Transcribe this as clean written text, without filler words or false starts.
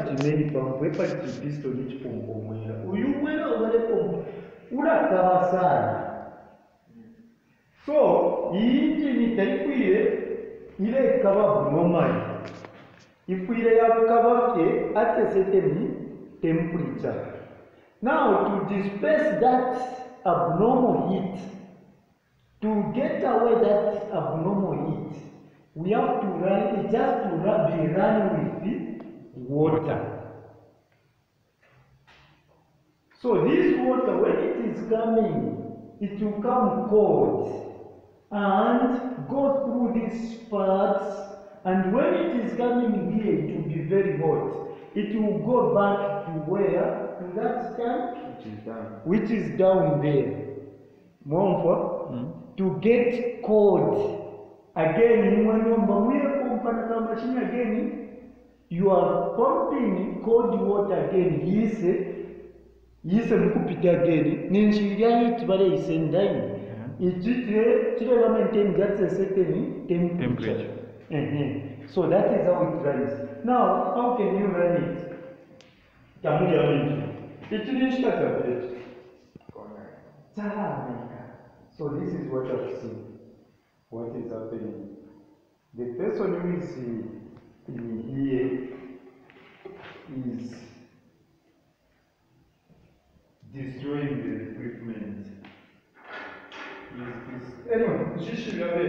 chimene pamwe pati piston chipombo mwera uyu mwera uvale pombo urakava sana. So iyi chini taikwire ile ikava abnormal ikwire yakava at a certain temperature. Now to disperse that abnormal heat, to get away that abnormal heat, we have to run, it has to be run with water. So this water, when it is coming, it will come cold and go through these parts, and when it is coming here, it will be very hot. It will go back to where? To that tank? Which is down there. To get cold. Again, when machine again, you are pumping cold water again. Yise mukupita again. Ninjiriya it vale isendai. It maintain that a certain temperature. So that is how it runs. Now, how can you run it? So this is what I've seen. What is happening? The person who is in here is destroying the equipment. Anyway,